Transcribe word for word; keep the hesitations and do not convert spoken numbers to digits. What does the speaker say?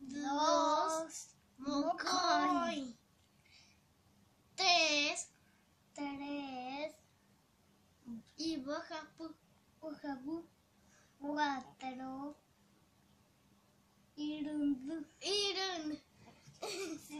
dos, mocoy. Tres, tres, y bojapu, bojabu, cuatro, irun, irun.